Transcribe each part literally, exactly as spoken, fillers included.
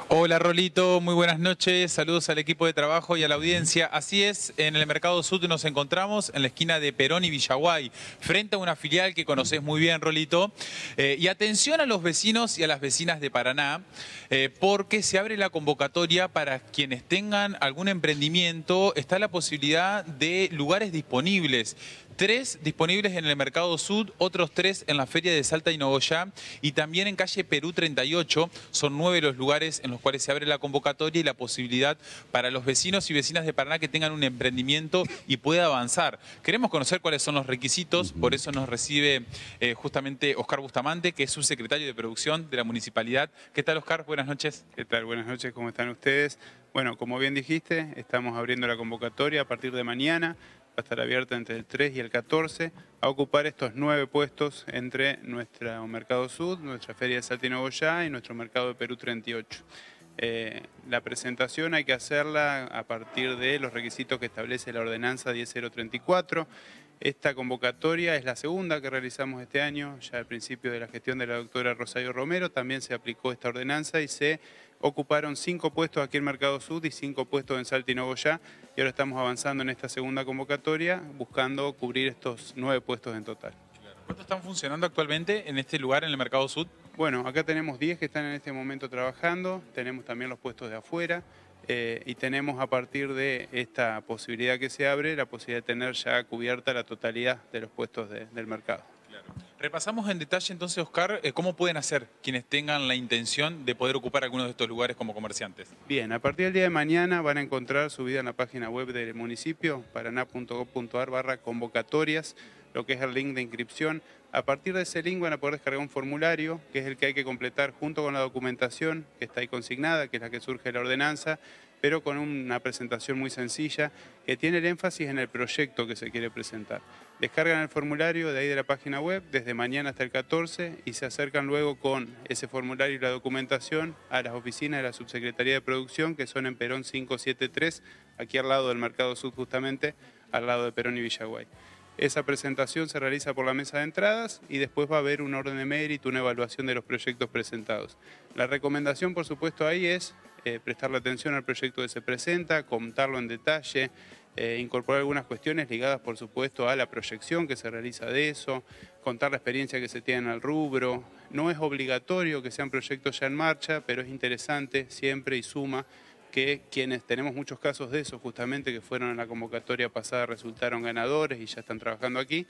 Hola Rolito, muy buenas noches, saludos al equipo de trabajo y a la audiencia. Así es, en el Mercado Sud nos encontramos en la esquina de Perón y Villaguay, frente a una filial que conoces muy bien, Rolito. Eh, y atención a los vecinos y a las vecinas de Paraná, eh, porque se abre la convocatoria para quienes tengan algún emprendimiento. Está la posibilidad de lugares disponibles. Tres disponibles en el Mercado Sud, otros tres en la Feria de Salta y Nogoyá y también en calle Perú treinta y ocho. Son nueve los lugares en los cuales se abre la convocatoria y la posibilidad para los vecinos y vecinas de Paraná que tengan un emprendimiento y pueda avanzar. Queremos conocer cuáles son los requisitos, por eso nos recibe eh, justamente Oscar Bustamante, que es subsecretario de Producción de la Municipalidad. ¿Qué tal, Oscar? Buenas noches. ¿Qué tal? Buenas noches, ¿cómo están ustedes? Bueno, como bien dijiste, estamos abriendo la convocatoria a partir de mañana. Va a estar abierta entre el tres y el catorce a ocupar estos nueve puestos entre nuestro Mercado Sud, nuestra Feria de Salta y Nogoyá y nuestro Mercado de Perú treinta y ocho. Eh, la presentación hay que hacerla a partir de los requisitos que establece la ordenanza diez mil treinta y cuatro. Esta convocatoria es la segunda que realizamos este año, ya al principio de la gestión de la doctora Rosario Romero también se aplicó esta ordenanza y se ocuparon cinco puestos aquí en Mercado Sud y cinco puestos en Salta y Nogoyá y ahora estamos avanzando en esta segunda convocatoria buscando cubrir estos nueve puestos en total. ¿Cuántos están funcionando actualmente en este lugar en el Mercado Sud? Bueno, acá tenemos diez que están en este momento trabajando, tenemos también los puestos de afuera. Eh, y tenemos a partir de esta posibilidad que se abre, la posibilidad de tener ya cubierta la totalidad de los puestos de, del mercado. Claro. Repasamos en detalle entonces, Oscar, eh, cómo pueden hacer quienes tengan la intención de poder ocupar algunos de estos lugares como comerciantes. Bien, a partir del día de mañana van a encontrar subida en la página web del municipio, paraná punto gob punto ar barra convocatorias, lo que es el link de inscripción. A partir de ese link van a poder descargar un formulario, que es el que hay que completar junto con la documentación que está ahí consignada, que es la que surge de la ordenanza, pero con una presentación muy sencilla, que tiene el énfasis en el proyecto que se quiere presentar. Descargan el formulario de ahí de la página web, desde mañana hasta el catorce, y se acercan luego con ese formulario y la documentación a las oficinas de la Subsecretaría de Producción, que son en Perón quinientos setenta y tres, aquí al lado del Mercado Sud justamente, al lado de Perón y Villaguay. Esa presentación se realiza por la mesa de entradas y después va a haber un orden de mérito, una evaluación de los proyectos presentados. La recomendación, por supuesto, ahí es eh, prestarle atención al proyecto que se presenta, contarlo en detalle, eh, incorporar algunas cuestiones ligadas, por supuesto, a la proyección que se realiza de eso, contar la experiencia que se tiene en el rubro. No es obligatorio que sean proyectos ya en marcha, pero es interesante siempre y suma que quienes tenemos muchos casos de eso, justamente que fueron en la convocatoria pasada, resultaron ganadores y ya están trabajando aquí,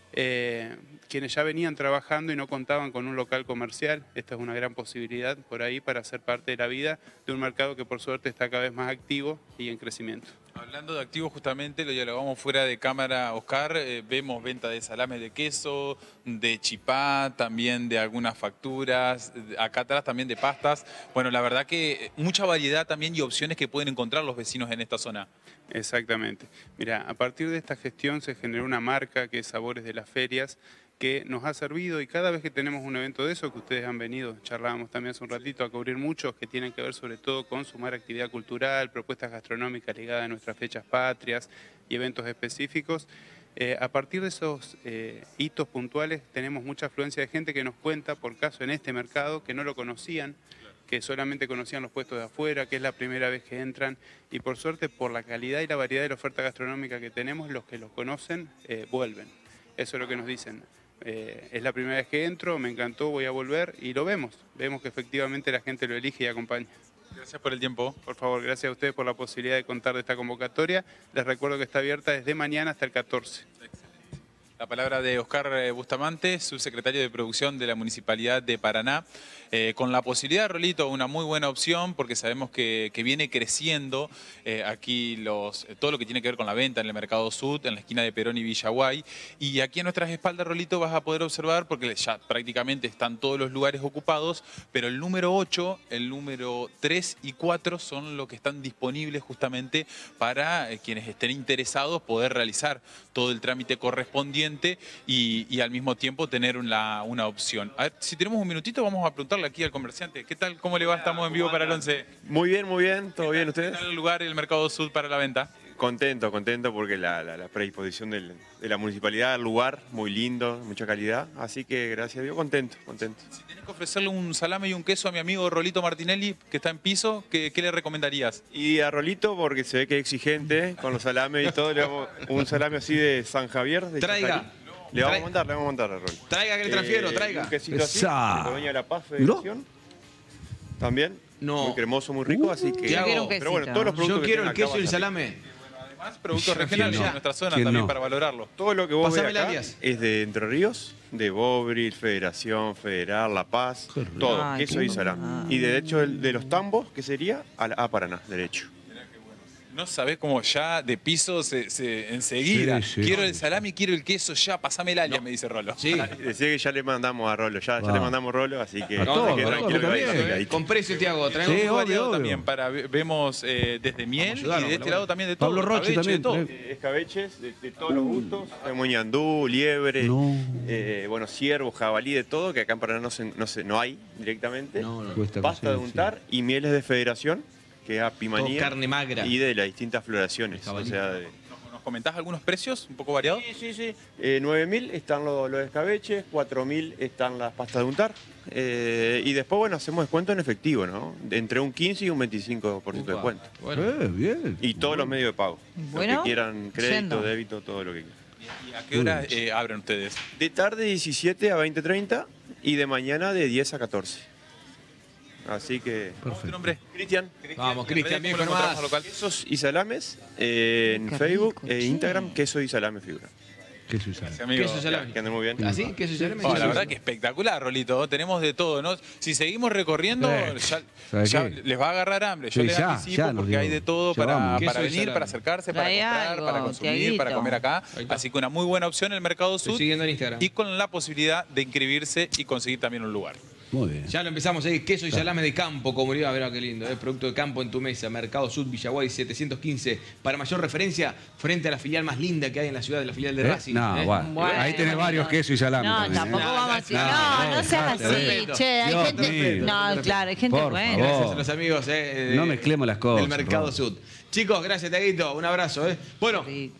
eh, quienes ya venían trabajando y no contaban con un local comercial, esta es una gran posibilidad por ahí para ser parte de la vida de un mercado que por suerte está cada vez más activo y en crecimiento. Hablando de activos, justamente lo dialogamos fuera de cámara, Oscar, eh, vemos venta de salames de queso, de chipá, también de algunas facturas, acá atrás también de pastas. Bueno, la verdad que mucha variedad también y opciones que pueden encontrar los vecinos en esta zona. Exactamente. Mira, a partir de esta gestión se generó una marca que es Sabores de las Ferias, que nos ha servido y cada vez que tenemos un evento de eso, que ustedes han venido, charlábamos también hace un ratito, a cubrir muchos que tienen que ver sobre todo con sumar actividad cultural, propuestas gastronómicas ligadas a nuestras fechas patrias y eventos específicos. Eh, a partir de esos eh, hitos puntuales tenemos mucha afluencia de gente que nos cuenta, por caso en este mercado, que no lo conocían, que solamente conocían los puestos de afuera, que es la primera vez que entran y por suerte por la calidad y la variedad de la oferta gastronómica que tenemos, los que los conocen eh, vuelven. Eso es lo que nos dicen. Eh, es la primera vez que entro, me encantó, voy a volver y lo vemos. Vemos que efectivamente la gente lo elige y acompaña. Gracias por el tiempo. Por favor, gracias a ustedes por la posibilidad de contar de esta convocatoria. Les recuerdo que está abierta desde mañana hasta el catorce. La palabra de Oscar Bustamante, subsecretario de Producción de la Municipalidad de Paraná, eh, con la posibilidad, Rolito, una muy buena opción porque sabemos que, que viene creciendo eh, aquí los, todo lo que tiene que ver con la venta en el Mercado Sud, en la esquina de Perón y Villaguay. Y aquí a nuestras espaldas, Rolito, vas a poder observar, porque ya prácticamente están todos los lugares ocupados, pero el número ocho, el número tres y cuatro son los que están disponibles justamente para eh, quienes estén interesados poder realizar todo el trámite correspondiente Y, y al mismo tiempo tener una, una opción. A ver, si tenemos un minutito vamos a preguntarle aquí al comerciante. ¿Qué tal? ¿Cómo le va? Estamos en vivo para el once. Muy bien, muy bien. ¿Todo bien ustedes? ¿Qué tal el lugar y el Mercado Sud para la venta? Contento, contento porque la, la, la predisposición del, de la municipalidad, el lugar, muy lindo, mucha calidad. Así que gracias a Dios, contento, contento. Si tenés que ofrecerle un salame y un queso a mi amigo Rolito Martinelli, que está en piso, ¿qué, qué le recomendarías? Y a Rolito, porque se ve que es exigente con los salames y todo, le vamos un salame así de San Javier. De Traiga. Chacarí. Le vamos Trae- a mandar, le vamos a mandar a Rolito. Traiga que le transfiero, Eh, traiga. Un quesito así, Esa. de Colonia La Paz, Federación. También. No. Muy cremoso, muy rico, así que... Yo quiero un Pero bueno, quesito. todos los productos Yo que quiero tengan el queso acá y el van a salir. salame. Además, productos ¿Quién regionales no? de nuestra zona ¿Quién también no? para valorarlo. Todo lo que vos ves Pásame la acá alias. es de Entre Ríos, de Bobril, Federación, Federal, La Paz, Qué rico. todo, Ay, queso qué y salame. bueno. Y de hecho el de los tambos, que sería a, a Paraná, derecho. No sabés cómo ya de piso se, se- enseguida. Sí, sí. Quiero el salame, quiero el queso ya, pasame el alia, me dice Rolo. Sí. Decía que ya le mandamos a Rolo, ya, ya Va. le mandamos Rolo, así que A no, todos, que a tranquilo todos que va a ir también. pegadito. Con precio te hago, traemos Sí, un obvio, Variado obvio. también, para, vemos eh, desde miel ayudarnos, y de este colaborar. lado también de todo. Pablo Roche escabeche, también, de todo. Eh, Escabeches de, de todos los gustos, tenemos ñandú, liebre, No. eh, bueno, ciervo, jabalí, de todo, que acá en Paraná no, se- no, se- no hay directamente. No, no. Cuesta Pasta de conseguir, untar y mieles de Federación, que es apimanía. Todo carne magra. Y de las distintas floraciones, o Jabalí. sea, de... ¿Nos, nos comentás algunos precios un poco variados? Sí, sí, sí. Eh, nueve mil están los, los escabeches, cuatro mil están las pastas de untar. eh, y después, bueno, hacemos descuento en efectivo, ¿no? De entre un quince y un veinticinco por ciento de Upa. descuento. Bueno. Eh, bien. Y todos los medios de pago. Bueno, Los que quieran crédito, yendo. débito, todo lo que quieran. ¿Y a qué hora eh, abren ustedes? De tarde diecisiete a veinte treinta y de mañana de diez a catorce. Así que... ¿Cómo es tu nombre? Cristian. Vamos, Cristian, bien ¿Cómo lo con encontramos más. al local? Quesos y salames eh, en Qué Facebook rico, e che. Instagram, queso y salame figura. ¿Qué se usa? Gracias, amigo. Queso y salame. Que anden muy bien. ¿Así? ¿Queso y salame? Oh, la verdad que espectacular, Rolito. Tenemos de todo, ¿no? Si seguimos recorriendo, Eh, ya, ¿sabes ya qué? les va a agarrar hambre. Yo Sí, les ya, anticipo ya nos porque dio. hay de todo Ya para, vamos. para Queso y venir, salame. para acercarse, para Trae comprar, algo, para consumir, Tiaguito. para comer acá. Ahí está. Así que una muy buena opción en el Mercado Estoy Sur siguiendo en Instagram. y con la posibilidad de inscribirse y conseguir también un lugar. Muy bien. Ya lo empezamos ahí, queso y salame de campo, comunidad, a ver qué lindo, ¿eh? Producto de campo en tu mesa, Mercado Sud, Villaguay setecientos quince. Para mayor referencia, frente a la filial más linda que hay en la ciudad, de la filial de ¿Eh? Racing. No, ¿eh? bueno. Bueno. Ahí tenés varios quesos y salame. No, también, ¿eh? tampoco No, vamos a no, decir. no, No, no, no seas no, así, no, che. Hay Dios gente. mío. No, claro, hay gente Por buena. favor. Gracias a los amigos eh, de- No mezclemos las cosas, del Mercado Ron. Sud. Chicos, gracias, Taguito. Un abrazo. ¿eh? Bueno, Sí.